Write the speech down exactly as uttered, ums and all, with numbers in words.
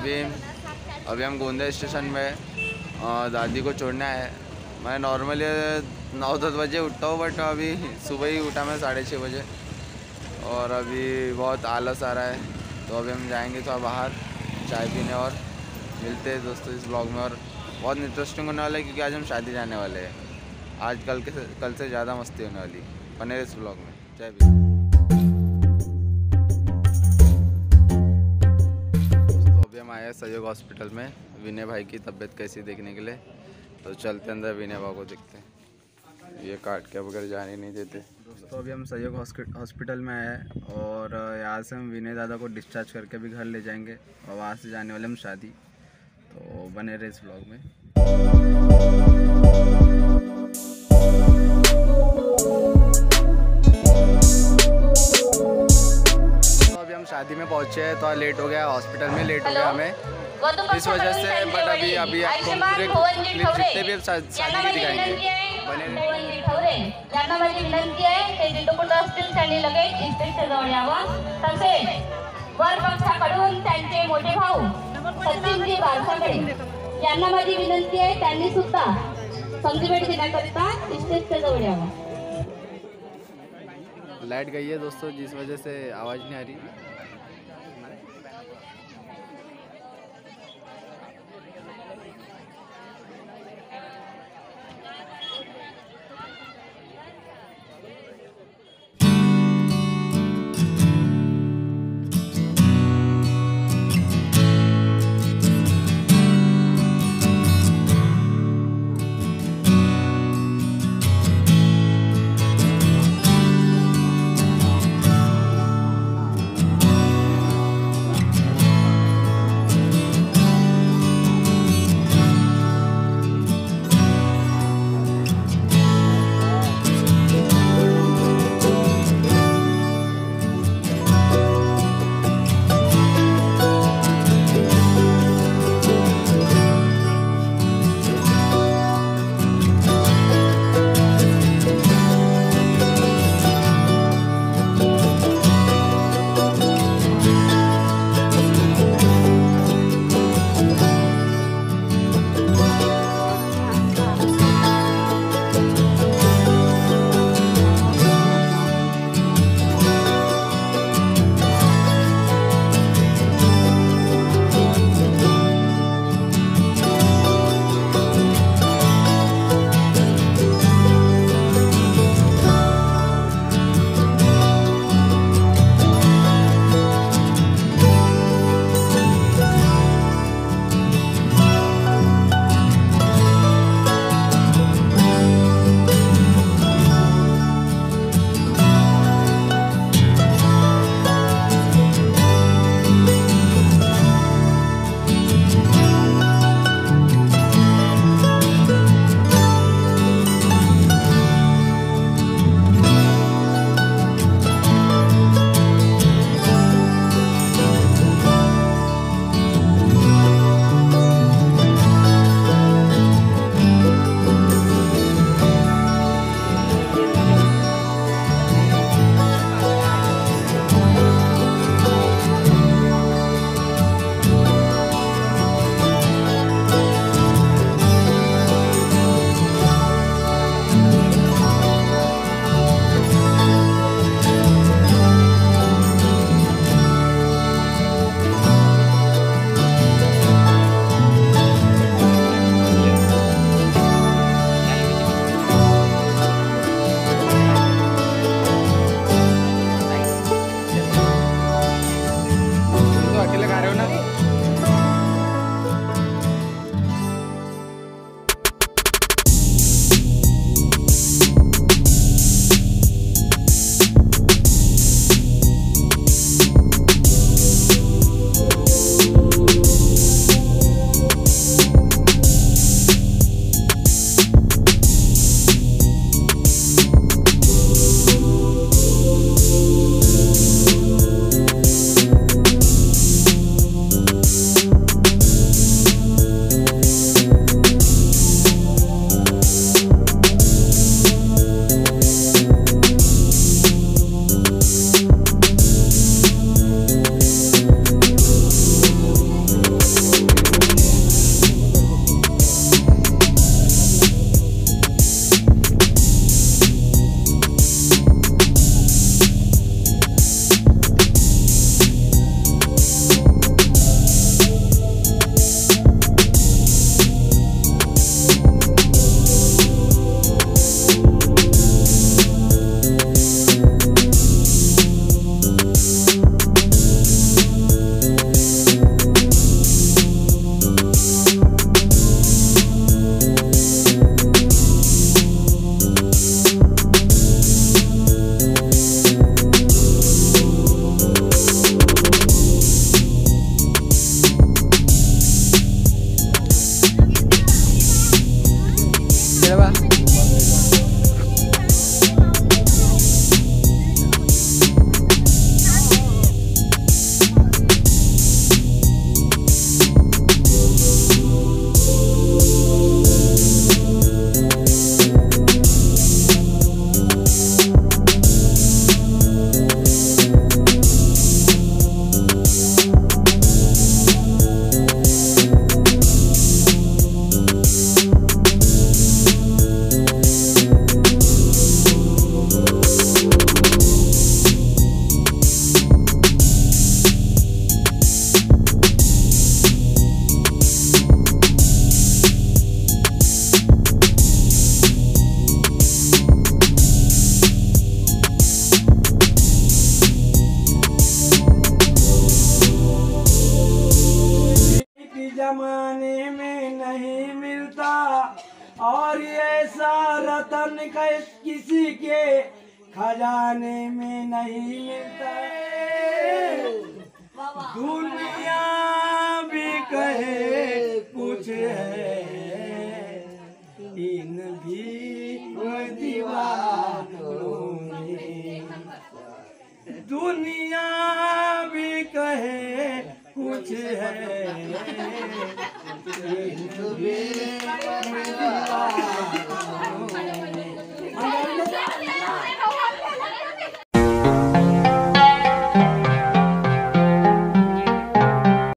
अभी अभी हम गोंदिया स्टेशन में दादी को छोड़ना है। मैं नॉर्मली नौ दस बजे उठता हूँ, बट अभी सुबह ही उठा मैं साढ़े छः बजे, और अभी बहुत आलस आ रहा है। तो अभी हम जाएंगे थोड़ा बाहर चाय पीने, और मिलते हैं दोस्तों इस ब्लॉग में। और बहुत इंटरेस्टिंग होने वाला है, क्योंकि आज हम शादी जाने वाले हैं। आज कल के कल से ज़्यादा मस्ती होने वाली। बने इस ब्लॉग में। जय भी दोस्तों, अभी हम आए हैं सहयोग हॉस्पिटल में विनय भाई की तबीयत कैसी देखने के लिए। तो चलते अंदर विनय भाई को देखते हैं। ये काट के वगैरह जाने नहीं देते। दोस्तों, अभी हम सहयोग हॉस्पिटल में आए हैं, और यहाँ से हम विनय दादा को डिस्चार्ज करके भी घर ले जाएंगे, और वहाँ से जाने वाले हम शादी। तो बने रहे इस ब्लॉग में। तो अभी हम शादी में पहुँचे हैं, तो लेट हो गया, हॉस्पिटल में लेट हो गया हमें इस वजह से। बट अभी अभी आपको पूरे क्लिप जितने भी शादी के दिखाएंगे। त्यांना माझी विनंती आहे ते जिथे कुठे असतील त्यांनी लगेच इस्टेटच्या जवळ यावं। तसेच वर पक्षाकडून त्यांचे मोठे भाऊ सचिनजी बारसाकडे यांना माझी विनंती आहे त्यांनी सुद्धा संगीत घेण्याकरिता इस्टेटच्या जवळ यावं। लाइट गई है दोस्तों, जिस वजह से आवाज़ नहीं आ रही। जमाने में नहीं मिलता, और ऐसा रतन किसी के खजाने में नहीं मिलता। दुनिया भी कहे कुछ है, इन भी दीवानों में। दुनिया भी कहे कुछ है, इन भी दीवानों